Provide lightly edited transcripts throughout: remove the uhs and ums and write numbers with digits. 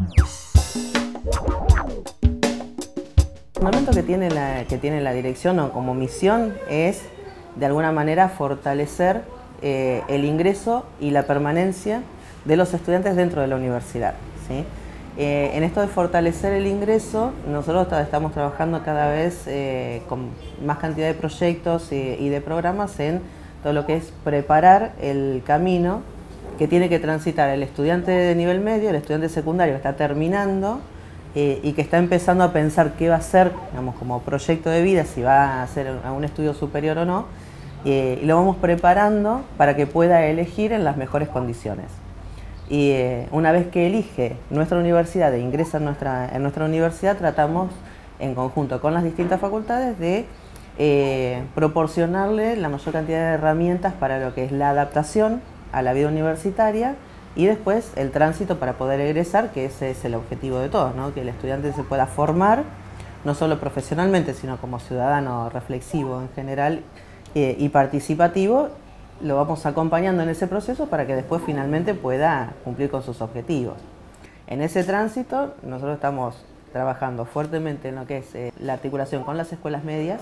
El fundamento que tiene la dirección o como misión es, de alguna manera, fortalecer el ingreso y la permanencia de los estudiantes dentro de la universidad, ¿sí? En esto de fortalecer el ingreso, nosotros estamos trabajando cada vez con más cantidad de proyectos y de programas en todo lo que es preparar el camino que tiene que transitar el estudiante de nivel medio, el estudiante secundario que está terminando y que está empezando a pensar qué va a hacer, digamos, como proyecto de vida, si va a hacer un estudio superior o no, y lo vamos preparando para que pueda elegir en las mejores condiciones. Y una vez que elige nuestra universidad e ingresa en nuestra universidad, tratamos en conjunto con las distintas facultades de proporcionarle la mayor cantidad de herramientas para lo que es la adaptación a la vida universitaria y después el tránsito para poder egresar, que ese es el objetivo de todos, ¿no? Que el estudiante se pueda formar, no solo profesionalmente, sino como ciudadano reflexivo en general y participativo. Lo vamos acompañando en ese proceso para que después finalmente pueda cumplir con sus objetivos. En ese tránsito nosotros estamos trabajando fuertemente en lo que es la articulación con las escuelas medias.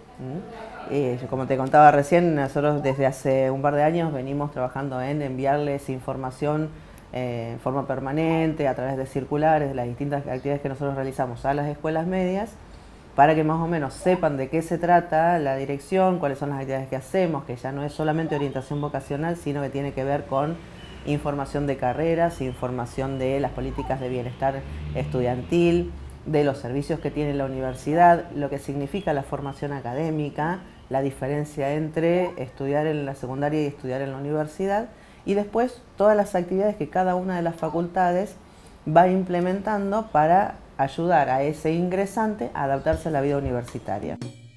Como te contaba recién, nosotros desde hace un par de años venimos trabajando en enviarles información en forma permanente a través de circulares de las distintas actividades que nosotros realizamos a las escuelas medias, para que más o menos sepan de qué se trata la dirección, cuáles son las actividades que hacemos, que ya no es solamente orientación vocacional, sino que tiene que ver con información de carreras, información de las políticas de bienestar estudiantil, de los servicios que tiene la universidad, lo que significa la formación académica, la diferencia entre estudiar en la secundaria y estudiar en la universidad, y después todas las actividades que cada una de las facultades va implementando para ayudar a ese ingresante a adaptarse a la vida universitaria.